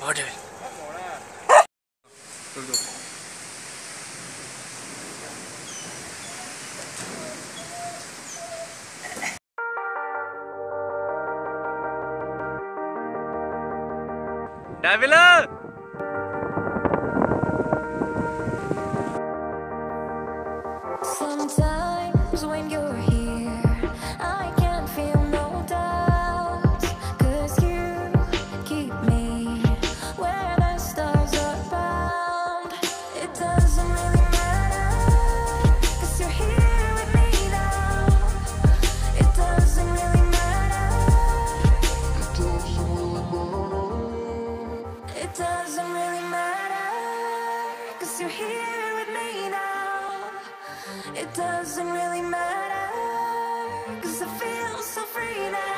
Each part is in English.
Oh, Devil. Devil! Sometimes when you're here, I can't feel no doubts, 'cause you keep me where the stars are bound. It doesn't really matter, 'cause you're here with me now. It doesn't really matter. It doesn't really matter, 'cause you're here with me now. It doesn't really matter, 'cause I feel so free now.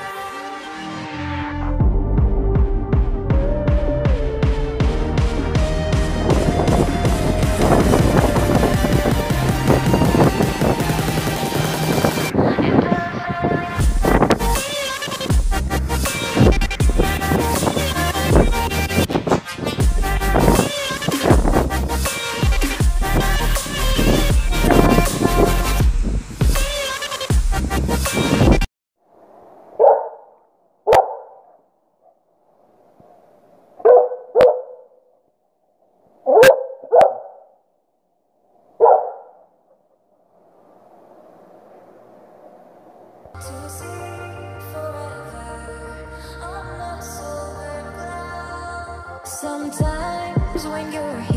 To see forever on the silver cloud. Sometimes when you're here,